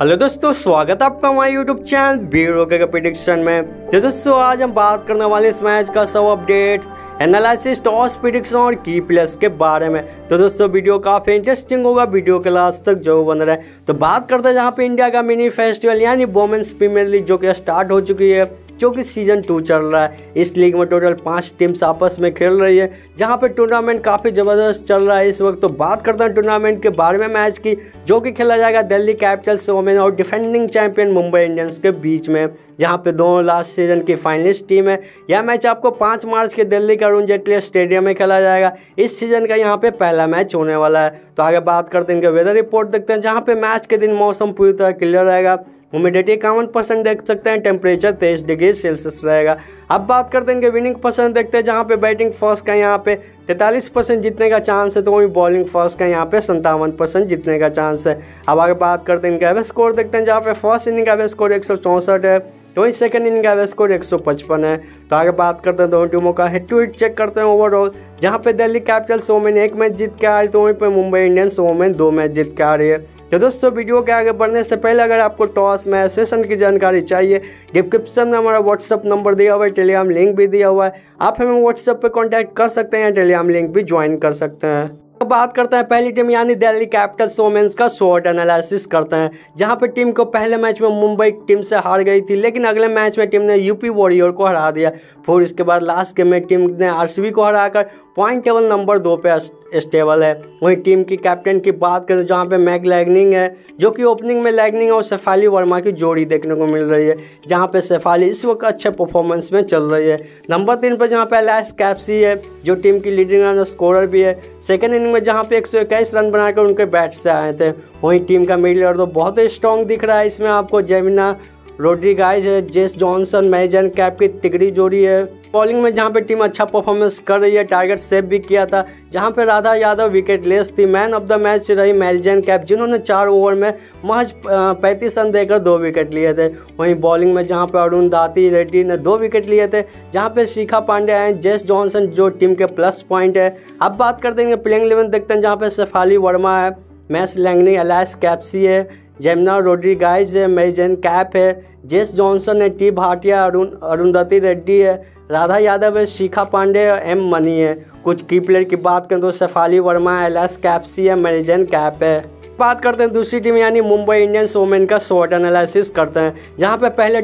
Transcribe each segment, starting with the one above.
Hello दोस्तों, स्वागत है आपका हमारे यूट्यूब चैनल बीरो के प्रेडिक्शन में। तो दोस्तों आज हम बात करने वाले इस मैच का सब अपडेट्स, एनालिसिस, टॉस प्रेडिक्शन और की प्लेयर्स के बारे में। तो दोस्तों वीडियो काफ़ी इंटरेस्टिंग होगा, वीडियो के लास्ट तक जरूर बन रहे। तो बात करते हैं जहाँ पे इंडिया का मिनी फेस्टिवल यानी वुमेन्स प्रीमियर लीग जो कि स्टार्ट हो चुकी है, जो कि सीजन 2 चल रहा है। इस लीग में टोटल 5 टीम्स आपस में खेल रही है, जहां पे टूर्नामेंट काफ़ी ज़बरदस्त चल रहा है इस वक्त। तो बात करते हैं टूर्नामेंट के बारे में, मैच की जो कि खेला जाएगा दिल्ली कैपिटल्स वुमेन और डिफेंडिंग चैंपियन मुंबई इंडियंस के बीच में, जहां पे दोनों लास्ट सीजन की फाइनलिस्ट टीम है। यह मैच आपको 5 मार्च के दिल्ली के अरुण जेटली स्टेडियम में खेला जाएगा। इस सीजन का यहाँ पे पहला मैच होने वाला है। तो आगे बात करते हैं इनके वेदर रिपोर्ट देखते हैं, जहाँ पे मैच के दिन मौसम पूरी तरह क्लियर रहेगा, ह्यूमिडिटी 51% देख सकते हैं, टेम्परेचर 23 डिग्री सेल्सियस रहेगा। अब बात करते हैं इनके विनिंग परसेंट देखते हैं, जहाँ पे बैटिंग फर्स्ट का यहाँ पे 43% जीतने का चांस है, तो वहीं बॉलिंग फर्स्ट का यहाँ पे 57% जीतने का चांस है। अब आगे बात करते हैं इनका एवरेज स्कोर देखते हैं, जहाँ पे फर्स्ट इनिंग का एवरेज स्कोर 164 है, तो वहीं सेकंड इनिंग का एवरेज स्कोर 155 है। तो आगे बात करते हैं दोनों टीमों का हेड टू हेड चेक करते हैं ओवरऑल, जहाँ पे दिल्ली कैपिटल्स वुमेन 1 मैच जीत के आ रही है, तो वहीं पे मुंबई इंडियंस वुमेन 2 मैच जीत के आ रही है। तो दोस्तों वीडियो के आगे बढ़ने से पहले अगर आपको टॉस मैच सेशन की जानकारी चाहिए, डिस्क्रिप्शन में हमारा व्हाट्सअप नंबर दिया हुआ है, टेलीग्राम लिंक भी दिया हुआ है, आप हमें व्हाट्सअप पे कांटेक्ट कर सकते हैं, टेलीग्राम लिंक भी ज्वाइन कर सकते हैं। तो बात करते हैं पहली टीम यानी दिल्ली कैपिटल्स वुमेन्स का शॉर्ट एनालिसिस करते हैं, जहां पे टीम को पहले मैच में मुंबई टीम से हार गई थी, लेकिन अगले मैच में टीम ने यूपी वॉरियर को हरा दिया। फिर इसके बाद लास्ट गेम में टीम ने आरसीबी को हराकर पॉइंट टेबल नंबर 2 पे स्टेबल है। वहीं टीम की कैप्टन की बात करें, जहां पे मैग लैगनिंग है, जो कि ओपनिंग में लैगनिंग और शेफाली वर्मा की जोड़ी देखने को मिल रही है, जहां पे शेफाली इस वक्त अच्छे परफॉर्मेंस में चल रही है। नंबर 3 पर जहां पे एलाइस कैप्सी है, जो टीम की लीडिंग रन स्कोरर भी है। सेकेंड इनिंग में जहां पे 121 रन बनाकर उनके बैट से आए थे। वहीं टीम का मिडिल ऑर्डर तो बहुत ही स्ट्रॉन्ग दिख रहा है, इसमें आपको जेमिना रोड्रिगाइज है, जेस जॉनसन, मैजन कैप की तिगड़ी जोड़ी है। बॉलिंग में जहां पे टीम अच्छा परफॉर्मेंस कर रही है, टारगेट सेव भी किया था, जहां पे राधा यादव विकेट लेस थी। मैन ऑफ द मैच रही मैजन कैप, जिन्होंने 4 ओवर में महज 35 रन देकर 2 विकेट लिए थे। वहीं बॉलिंग में जहां पे अरुणधति रेड्डी ने 2 विकेट लिए थे, जहां पे शिखा पांडे हैं, जेस जॉनसन जो टीम के प्लस पॉइंट है। अब बात करते हैं प्लेइंग 11 देखते हैं, जहाँ पे शेफाली वर्मा है, मैस लैंगनी, एलाइस कैप्सी है, जेमिना रोड्रिगाइज है, मैजन कैप है, जेस जॉनसन है, टी भाटिया, अरुणधति रेड्डी है, राधा यादव है, शिखा पांडे है, एम मनी है। कुछ की प्लेयर की बात करें तो शेफाली वर्मा है, एलाइस कैप्सी है, मैजन कैप है। बात करते हैं दूसरी टीम यानी मुंबई इंडियंस वुमेन का शॉर्ट एनालिसिस करते हैं, जहां पे पहले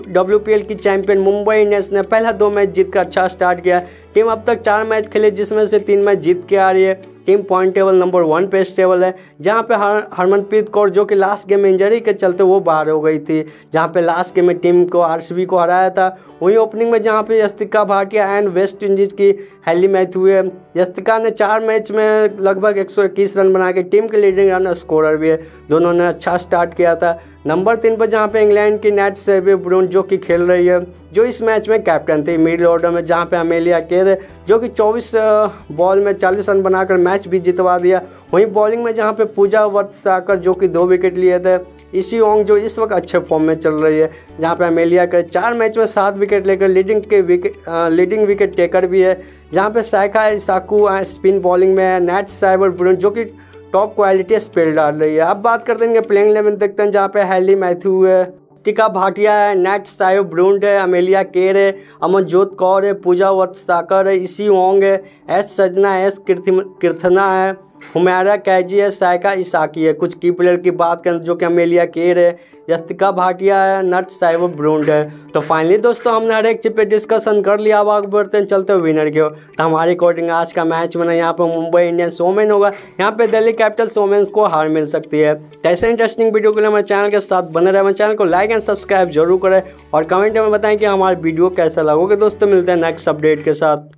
WPL की चैंपियन मुंबई इंडियंस ने पहला 2 मैच जीत कर अच्छा स्टार्ट किया। टीम अब तक 4 मैच खेले, जिसमें से 3 मैच जीत के आ रही है। टीम पॉइंट टेबल नंबर 1 पे स्टेबल है, जहां पे हरमनप्रीत कौर जो कि लास्ट गेम में इंजरी के चलते वो बाहर हो गई थी, जहां पे लास्ट गेम में टीम को आरसीबी को हराया था। वहीं ओपनिंग में जहां पे Yastika Bhatia and West Indies की हेली मैथ्यू है। यस्तिका ने 4 मैच में लगभग 121 रन बना के टीम के लीडिंग रन स्कोरर भी है, दोनों ने अच्छा स्टार्ट किया था। नंबर 3 पर जहां पे इंग्लैंड की नेट सेवी ब्रून जो कि खेल रही है, जो इस मैच में कैप्टन थी। मिडिल ऑर्डर में जहां पे अमेलिया केर है, जो कि 24 बॉल में 40 रन बनाकर मैच भी जितवा दिया। वहीं बॉलिंग में जहां पे पूजा वर्तसाकर जो कि 2 विकेट लिए थे। इसी ओंग जो इस वक्त अच्छे फॉर्म में चल रही है, जहां पे अमेलिया के 4 मैच में 7 विकेट लेकर लीडिंग विकेट टेकर भी है। जहां पे साइका इसाकू स्पिन बॉलिंग में है, नेट साइबर ब्रून जो कि टॉप क्वालिटी स्पेल डाल रही है। अब बात करते हैं प्लेइंग 11 देखते हैं, जहाँ पे हेली मैथ्यू है, टिका भाटिया है, नेट साइब ब्रूंड है, अमेलिया केर है, अमनजोत कौर है, पूजा वर्तसाकर है, इसी ओंग है, एस सजना, एस कीर्थना है, हुमैरा कैजी है, साइका इसाकी है। कुछ की प्लेयर की बात करें जो कि अमेलिया केर है, यस्तिका भाटिया है, नट साइब ब्रूंड है। तो फाइनली दोस्तों हमने हर एक चीज पे डिस्कशन कर लिया। अब आगे बढ़ते हैं, चलते हुए विनर की ओर। तो हमारी अकॉर्डिंग आज का मैच में यहाँ पे मुंबई इंडियंस वुमेन होगा, यहाँ पे दिल्ली कैपिटल्स वुमेन्स को हार मिल सकती है। तो ऐसे इंटरेस्टिंग वीडियो के लिए हमारे चैनल के साथ बने रहे, हमारे चैनल को लाइक एंड सब्सक्राइब जरूर करें और कमेंट में बताएं कि हमारा वीडियो कैसा लगा। दोस्तों मिलते हैं नेक्स्ट अपडेट के साथ।